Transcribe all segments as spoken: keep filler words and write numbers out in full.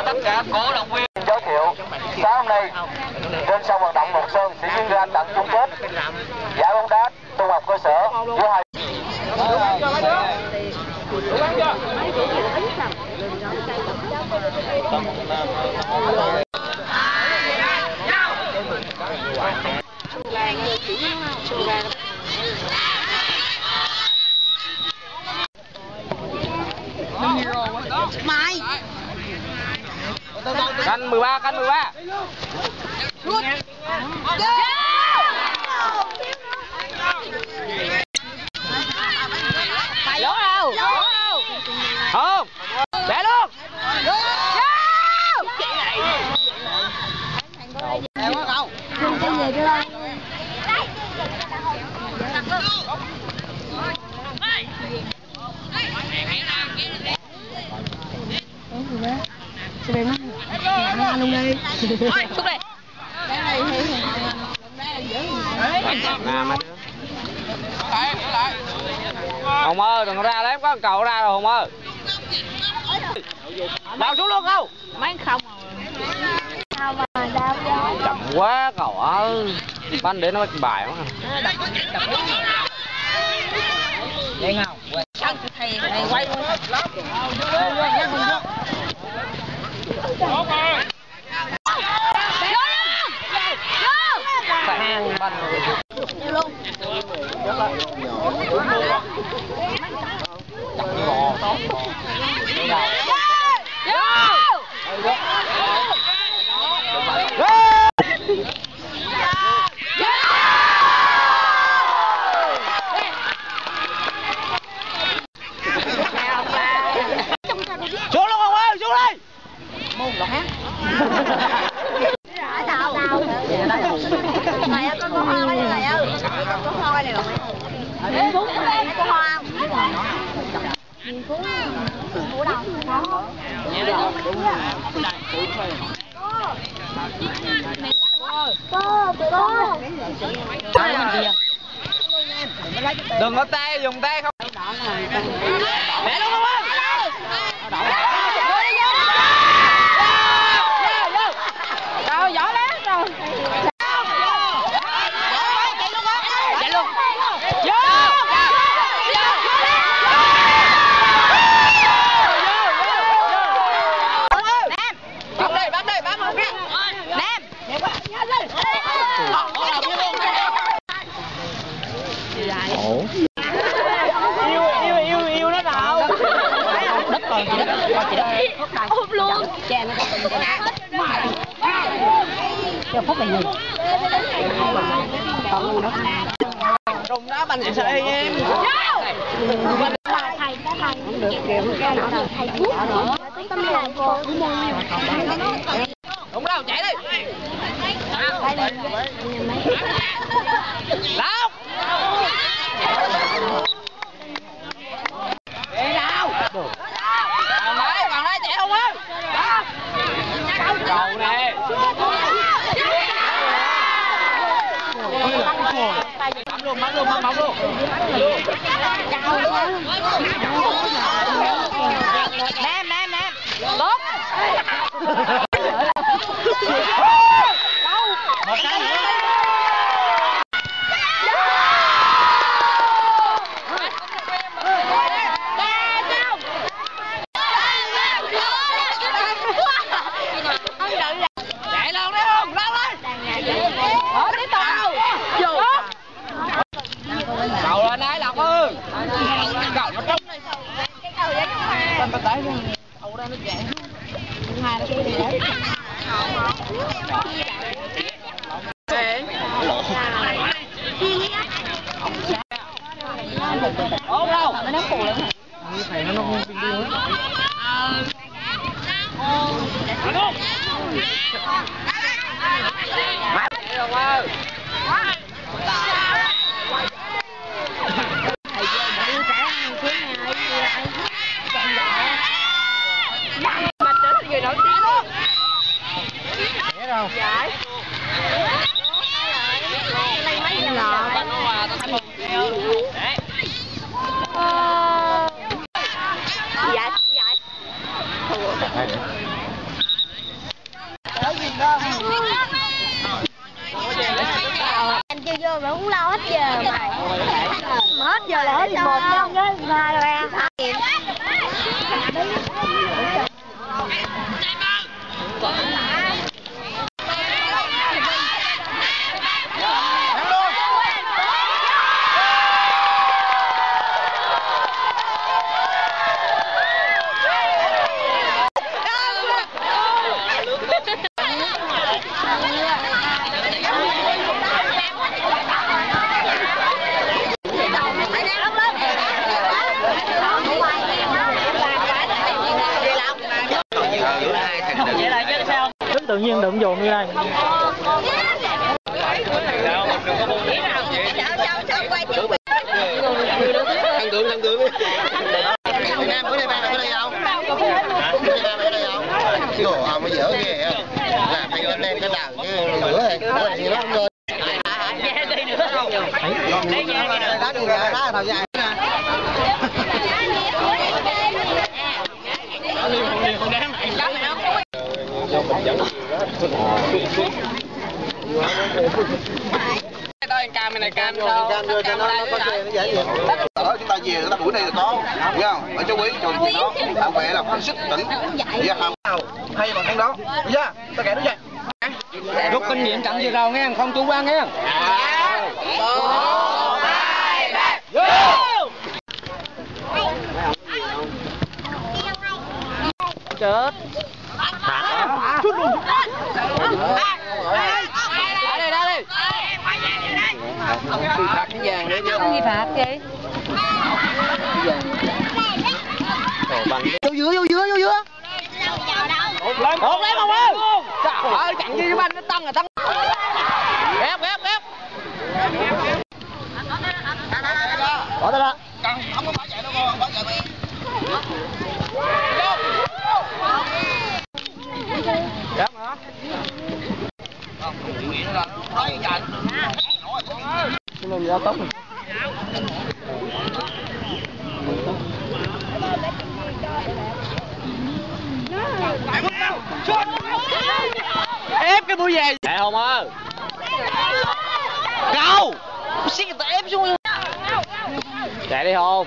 tất cả cổ động viên. Giới thiệu sáng hôm nay trên sân vận động Mộc Sơn sẽ diễn ra trận chung kết giải bóng đá trung học cơ sở giữa hai. Mày Canh mười ba, canh mười ba. phải lỗ đâu Không. Để luôn. Chị bé mắt ăn luôn đi. Xúc đi. Hùng ơi, đừng ra đấy, có cầu ra rồi Hùng ơi. Đào xuống luôn không? Mấy không sao mà đau đó. Chậm quá cậu ơi. Banh để nó bài quá. Vậy không? Sao thầy thầy quay luôn. Hàng banh luôn. xuống luôn không ơi, xuống đi. Môn lọc hát. Đào đào. Này ơi, có con hoa đây này ơi. Có hoa này rồi. Miền Phú đây, có hoa không? Miền Phú. Phú đâu? Có. Có, có. Đừng có tay, dùng tay không. Để luôn không ơi. Rồi, giỏi lắm rồi. Chạy luôn á. Chạy luôn. Vô. Nam. Bấm đi, bấm đi, bấm không biết. Nam. Ủa? Yêu yêu yêu yêu nó nào? Đất còn chị đất, còn chị đất. Ôm luôn. Chè nó cho phút này gì? Còn nữa. Rùng đá banh vậy sao đây em? Thầy đã thầy. Không được kìa, cái nào đâu thầy thuốc nữa. Tâm làm cô. Đúng đâu, chạy đi. Đây đây. Đâu? Đi đâu? Còn đấy, còn đấy chạy không á? Cầu nè. Bấm luôn, bấm luôn, bấm luôn. Nam, nam, nam. Tốt. Một cái nữa. Chạy luôn đấy không? Lao lên. Ở tiếp tục. Cầu lên đây Lộc ơi. Cầu nó trống. Cái cầu vậy Bên bên tay luôn. Cầu ra nó chạy. hai nó kia để. Ổn đâu? Nó ném phù lên. Như thầy nó nó không tin đi hết. Đi rồi ơi. Thầy vô mà đưa trẻ ăn xuống nhà ấy chạy lại. Mà trở thành người nổi tiếng luôn. Nhé đâu? Giải. Lấy mấy giờ lọ. Nó qua tao thấy một để. Dạ, dạ. Anh chưa vô mà không lâu hết giờ mà. Hết giờ là hết giờ một nhân với hai rồi à. Đứng tự nhiên đừng dồn như này. Thằng Tượng, thằng Tượng. Việt Nam bữa nay bạn ở đây không? Việt Nam ở đây không? Đồ ông mới dở ghê á. Là thầy anh em cái đàn chứ lửa này, lửa này nhiều lắm rồi. Đi nữa không? Lấy nha cái nữa. Đá đường dài, đá thằng dài nè. Đây cam này cam sao? Cam vô cho nó nó có xe nó dễ gì. Đó chúng ta về chúng ta buổi này là có, hiểu không? Ở châu Quý trò chuyện đó, bảo vệ là phải sức tỉnh. Dạ không? Hay mà không đó. Bây giờ ta kể nó vậy. Rút kinh nghiệm trận vừa rồi nghe, không chủ quan nghe. Một, hai, ba, vô! Chết. Hả? Chút luôn. Đá đi, đá đi. Phạt cái vàng nữa chứ. Gì phạt vậy? Vô giữa, vô giữa, vô giữa. Một lên, một lên không ơi. Trời ơi, chặn như banh nó tăng rồi tăng. Ghép, ghép, ghép. Bỏ tay ra. Không có phải vậy đâu con, phải vậy. Ghép hả? Cái này ra tóc rồi. Ép cái mũi về. Chạy không ơi. Đâu. Xích người ta ép xuống. Chạy đi không.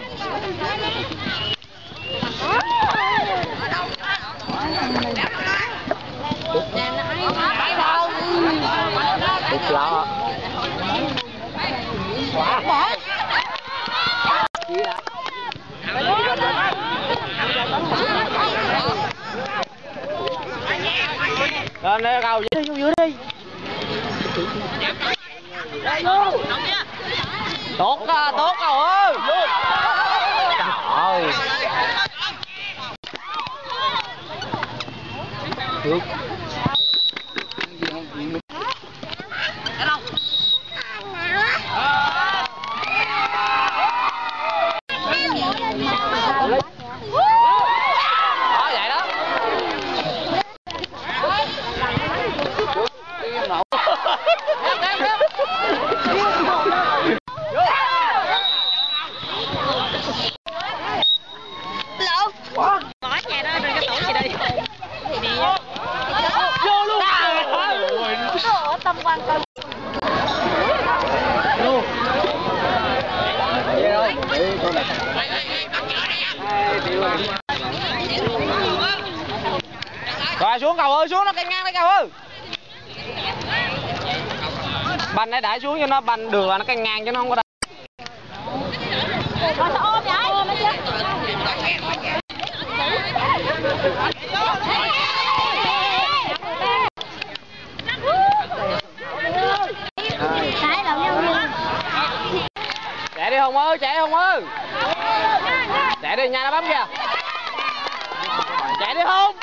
Được lọ. Lên đây cầu dưới vô dưới đi. Tốt à, tốt cầu ơi. Trời ơi. Được. Đó vậy đó. Bỏ nhà đó rồi cái tổ gì đi. Vô luôn. Ủa tâm quan tâm. Luôn. Rồi xuống cầu ơi, xuống nó canh ngang đấy cầu ơi. Banh này đẩy xuống cho nó banh đường là nó canh ngang cho nó không có đá. Rồi sao ôm vậy? Ôm chứ. Chạy đi Hùng ơi, chạy đi Hùng ơi. Chạy đi, nhà nó bấm kìa. Chạy đi Hùng.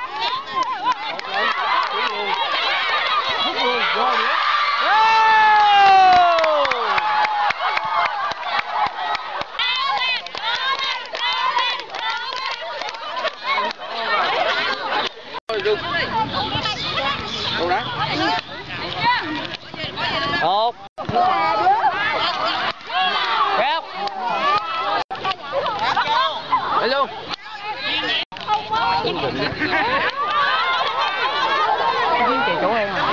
Một. Kéo. Đi luôn. Cái chuyện chỗ em à.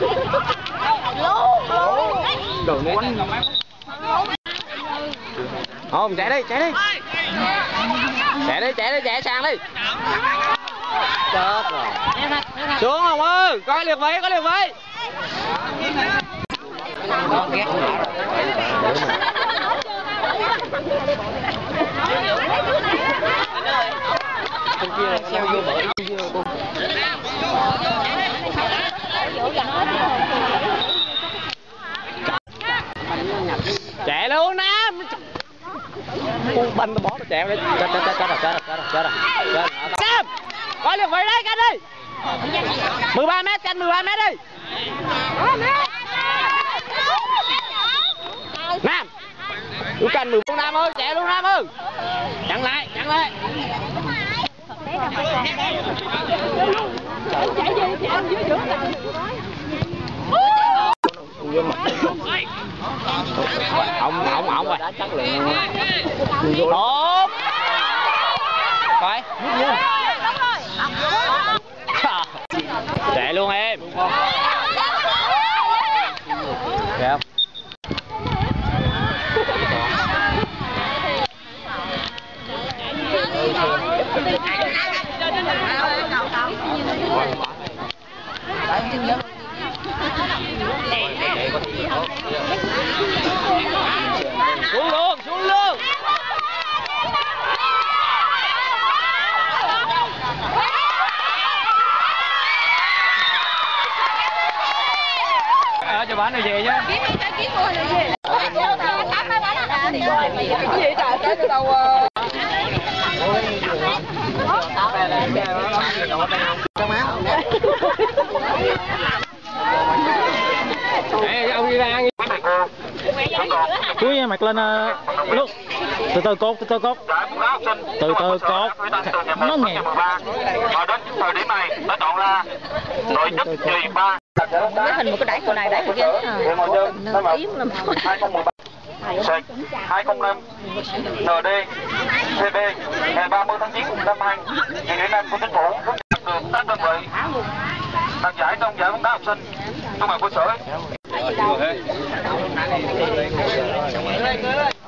Đồ nến. Không, chạy đi, chạy đi. Chạy đi, chạy đi, chạy sang đi. Chết rồi. Xuống không ơi, coi liệt vị, có liệt vị. Chạy luôn Nam. Banh nó bỏ nó chạy đi. Chết chết chết chết rồi, chết rồi, chết rồi, chết rồi. Nam. Coi liệt vị đấy, canh đi. mười ba mét, canh mười ba mét đi. Nam. Cứ canh mười bốn Nam ơi, chạy luôn Nam ơi. Chặn lại, chặn lại. Chạy gì, chạy dưới giữa rồi. Ông ông ông rồi. Tốt. Coi. Chạy luôn em. Kìa. Xuống luôn, xuống luôn. Ở cho bán này về nhá. Kiếm đi, kiếm mua này về. Cái gì trời tới từ đầu. Ê, ông đi ra. Cúi mặt lên lúc từ từ cột, từ từ cột, từ từ cột, nó nghèo. Và đến thời điểm này đã chọn ra đội nhất nhì ba. Cái hình một cái đẩy cô này đẩy cô kia. Nó yếm lắm. hai không năm en đê xê bê ngày ba mươi tháng chín năm hai nghìn mười năm của chính phủ được các đơn vị đạt giải trong giải bóng đá học sinh trung học cơ sở.